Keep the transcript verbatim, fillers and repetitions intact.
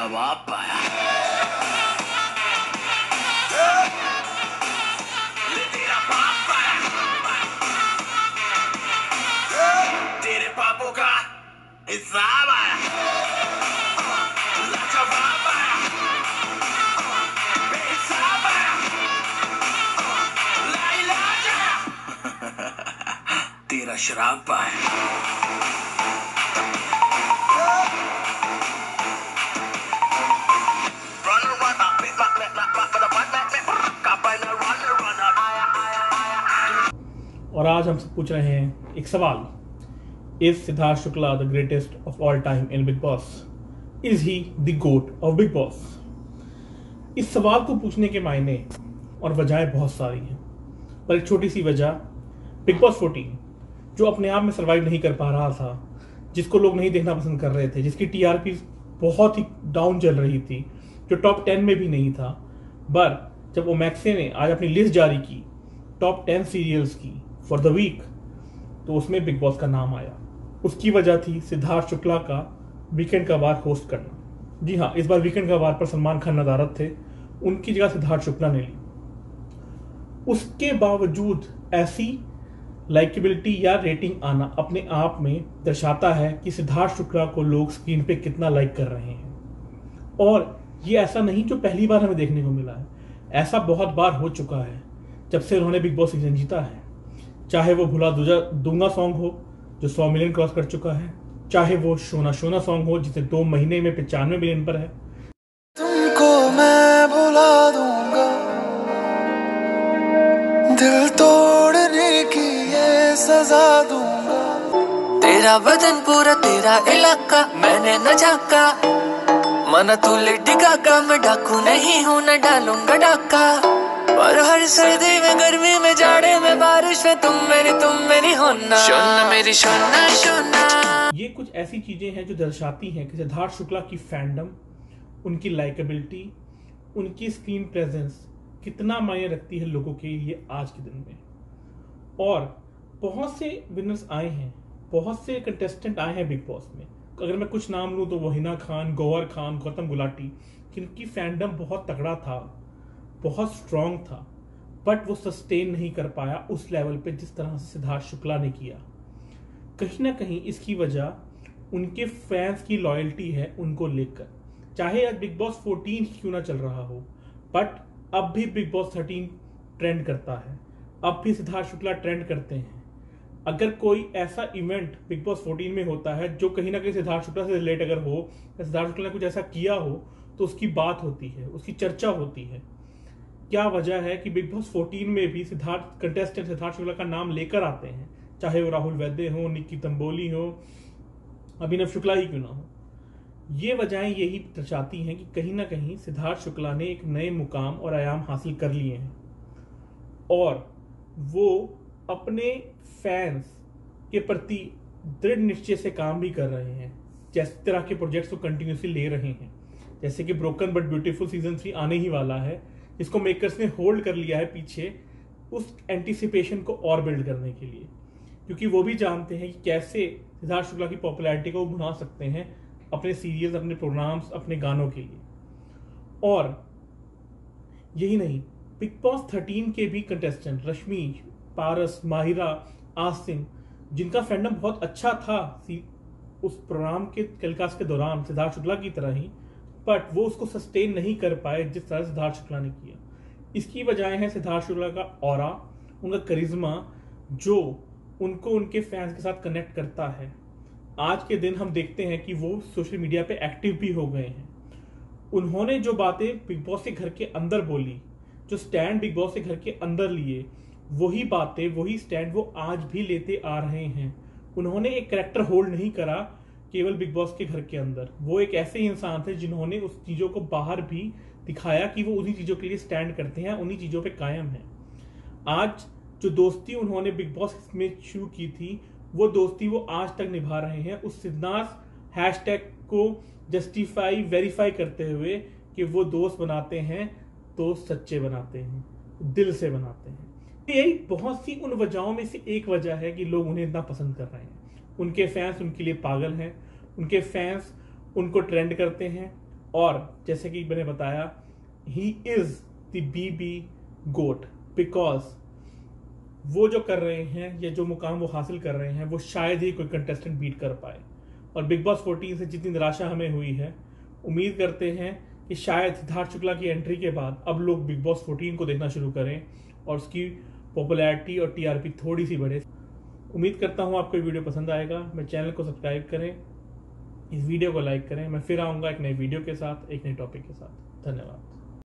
जवाब पाया। तेरा बाप पाया, तेरे पापों का हिसाब आया। लाजवाब आया, बेहिसाब आया, लाइलाज आया। तेरा शराब पाया। और आज हम सब पूछ रहे हैं एक सवाल, is Siddharth Shukla the greatest of all time in Bigg Boss? Is he the GOAT of Bigg Boss? इस सवाल को पूछने के मायने और वजहें बहुत सारी हैं, पर एक छोटी सी वजह, बिग बॉस फोर्टीन जो अपने आप में सर्वाइव नहीं कर पा रहा था, जिसको लोग नहीं देखना पसंद कर रहे थे, जिसकी टीआरपी बहुत ही डाउन चल रही थी, जो टॉप टेन में भी नहीं था, पर जब ओमैक्से ने आज अपनी लिस्ट जारी की टॉप टेन सीरियल्स की फॉर द वीक, तो उसमें बिग बॉस का नाम आया। उसकी वजह थी सिद्धार्थ शुक्ला का वीकेंड का वार होस्ट करना। जी हाँ, इस बार वीकेंड का वार पर सलमान खान नदारत थे, उनकी जगह सिद्धार्थ शुक्ला ने ली। उसके बावजूद ऐसी लाइकेबिलिटी या रेटिंग आना अपने आप में दर्शाता है कि सिद्धार्थ शुक्ला को लोग स्क्रीन पे कितना लाइक कर रहे हैं। और ये ऐसा नहीं जो पहली बार हमें देखने को मिला है, ऐसा बहुत बार हो चुका है जब से उन्होंने बिग बॉस सीजन जीता है। चाहे वो भुला दूंगा सॉन्ग हो जो सौ मिलियन क्रॉस कर चुका है, चाहे वो शोना शोना सॉन्ग हो जिसे दो महीने में पचानवे मिलियन पर है। तुमको मैं भुला दूंगा, दिल तोड़ने की ये सजा दूंगा। तेरा बदन पूरा तेरा इलाका मैंने न झाका, मन तू लेडी गागा, मैं डाकू नहीं हूँ न डालूंगा डाका। पर हर सर्दी में गर्मी में जाड़े में बारिश में तुम मेरी तुम मेरी होना, शोना मेरी शोना शोना। ये कुछ ऐसी चीजें हैं जो दर्शाती हैं कि सिद्धार्थ शुक्ला की फैंडम, उनकी लाइकेबिलिटी, उनकी स्क्रीन प्रेजेंस कितना मायने रखती है लोगों के लिए आज के दिन में। और बहुत से विनर्स आए हैं, बहुत से कंटेस्टेंट आए हैं बिग बॉस में। अगर मैं कुछ नाम लूँ तो वो हिना खान, गौहर खान, गौतम गुलाटी, जिनकी फैंडम बहुत तगड़ा था, बहुत स्ट्रॉन्ग था, बट वो सस्टेन नहीं कर पाया उस लेवल पे जिस तरह से सिद्धार्थ शुक्ला ने किया। कहीं ना कहीं इसकी वजह उनके फैंस की लॉयल्टी है उनको लेकर। चाहे आज बिग बॉस फोर्टीन क्यों ना चल रहा हो, बट अब भी बिग बॉस थर्टीन ट्रेंड करता है, अब भी सिद्धार्थ शुक्ला ट्रेंड करते हैं। अगर कोई ऐसा इवेंट बिग बॉस फोर्टीन में होता है जो कहीं ना कहीं सिद्धार्थ शुक्ला से रिलेट अगर हो, या सिद्धार्थ शुक्ला ने कुछ ऐसा किया हो, तो उसकी बात होती है, उसकी चर्चा होती है। क्या वजह है कि बिग बॉस फोर्टीन में भी सिद्धार्थ कंटेस्टेंट सिद्धार्थ शुक्ला का नाम लेकर आते हैं, चाहे वो राहुल वैद्य हो, निक्की तंबोली हो, अभिनव शुक्ला ही क्यों ना हो। ये वजहें यही दर्शाती हैं कि कहीं ना कहीं सिद्धार्थ शुक्ला ने एक नए मुकाम और आयाम हासिल कर लिए हैं, और वो अपने फैंस के प्रति दृढ़ निश्चय से काम भी कर रहे हैं। जिस तरह के प्रोजेक्ट्स वो कंटिन्यूसली ले रहे हैं, जैसे कि Broken But Beautiful season three आने ही वाला है, जिसको मेकर्स ने होल्ड कर लिया है पीछे उस एंटिसिपेशन को और बिल्ड करने के लिए, क्योंकि वो भी जानते हैं कि कैसे सिद्धार्थ शुक्ला की पॉपुलैरिटी को वो बढ़ा सकते हैं अपने सीरियल्स, अपने प्रोग्राम्स, अपने गानों के लिए। और यही नहीं, बिग बॉस थर्टीन के भी कंटेस्टेंट रश्मि, पारस, माहिरा, आसिम, जिनका फैंडम बहुत अच्छा था उस प्रोग्राम के टेलीकास्ट के दौरान सिद्धार्थ शुक्ला की तरह ही, बट वो उसको सस्टेन नहीं कर पाए जिस तरह सिद्धार्थ शुक्ला ने किया। इसकी वजह है सिद्धार्थ शुक्ला का ऑरा, उनका करिश्मा, जो उनको उनके फैंस के साथ कनेक्ट करता है। आज के दिन हम देखते हैं कि वो सोशल मीडिया पे एक्टिव भी हो गए हैं। उन्होंने जो बातें बिग बॉस के घर के अंदर बोली, जो स्टैंड बिग बॉस के घर के अंदर लिए, वही बातें, वही स्टैंड वो आज भी लेते आ रहे हैं। उन्होंने एक कैरेक्टर होल्ड नहीं करा केवल बिग बॉस के घर के अंदर, वो एक ऐसे इंसान थे जिन्होंने उस चीज़ों को बाहर भी दिखाया कि वो उन्हीं चीज़ों के लिए स्टैंड करते हैं, उन्हीं चीज़ों पे कायम है। आज जो दोस्ती उन्होंने बिग बॉस में शुरू की थी, वो दोस्ती वो आज तक निभा रहे हैं, उस सिद्धार्थ हैशटैग को जस्टिफाई, वेरीफाई करते हुए कि वो दोस्त बनाते हैं, दोस्त सच्चे बनाते हैं, दिल से बनाते हैं। यही बहुत सी उन वजहों में से एक वजह है कि लोग उन्हें इतना पसंद कर रहे हैं। उनके फैंस उनके लिए पागल हैं, उनके फैंस उनको ट्रेंड करते हैं, और जैसे कि मैंने बताया, he is the B B GOAT, because वो जो कर रहे हैं या जो मुकाम वो हासिल कर रहे हैं वो शायद ही कोई कंटेस्टेंट बीट कर पाए। और बिग बॉस फोर्टीन से जितनी निराशा हमें हुई है, उम्मीद करते हैं कि शायद सिद्धार्थ शुक्ला की एंट्री के बाद अब लोग बिग बॉस फोर्टीन को देखना शुरू करें और उसकी पॉपुलैरिटी और टीआरपी थोड़ी सी बढ़े। उम्मीद करता हूँ आपको ये वीडियो पसंद आएगा। मेरे चैनल को सब्सक्राइब करें, इस वीडियो को लाइक करें। मैं फिर आऊँगा एक नई वीडियो के साथ, एक नए टॉपिक के साथ। धन्यवाद।